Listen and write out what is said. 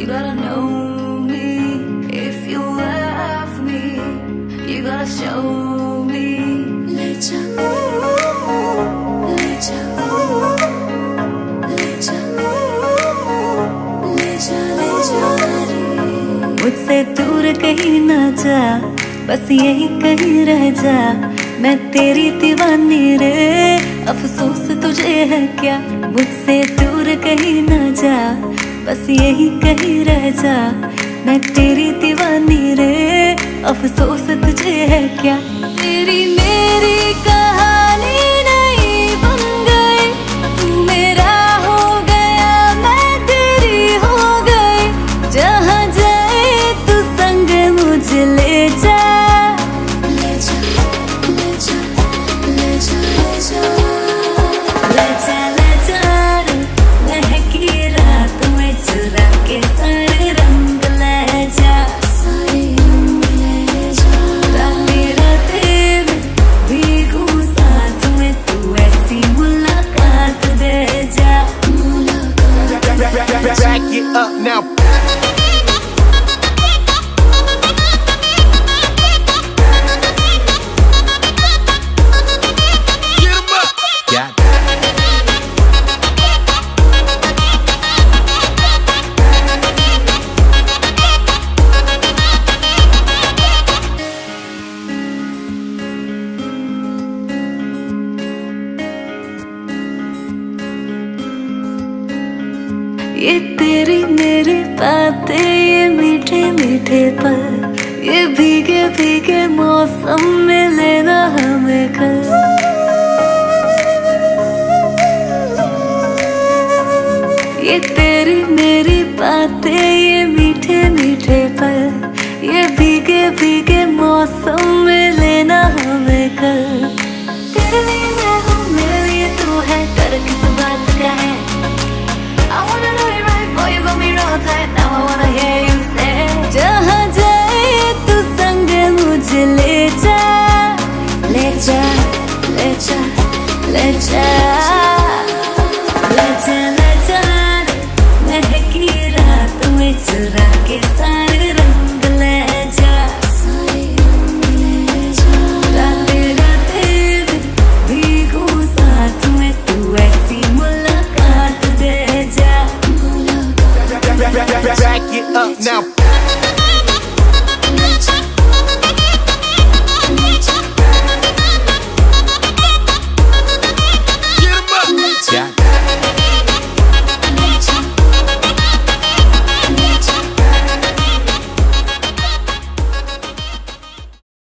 You gotta know me. If you love me, you gotta show me. ले जा, ले जा, ले जा, ले जा, ले जा रे। मुझसे दूर कहीं ना जा, बस यही कहीं रह जा। मैं तेरी दीवानी रे, अफसोस तुझे है क्या। मुझसे दूर कहीं ना जा, बस यही कहीं रह जा। मैं तेरी दीवानी रे, अफसोस तुझे है क्या। तेरी मेरी कहानी नहीं बन गई, तू मेरा हो गया, मैं तेरी हो गई। जहाँ जाए तू संग मुझे ले जा। Back it up now. Get 'em up. Got it. ये तेरी मेरी बातें, ये मीठे मीठे पल, ये भीगे भीगे मौसम में लेना हमें कल। ये तेरी मेरी बातें, ये मीठे मीठे पल, ये भीगे भीगे मौसम में लेना हमें कल। तेरे लिए मैं हूँ, मेरे लिए तू है, डर किस बात का है। I wanna know it right, boy, you got me real tight. Now I wanna hear you say, जहाँ जाए तू संग मुझे ले जा, ले जा, ले जा, ले जा, ले जा, ले जा। महकी रात में चुरा के सारे रंग ले जा, राते राते में भीगू साथ में, तू ऐसी मुलाकात दे जा। Back it up now.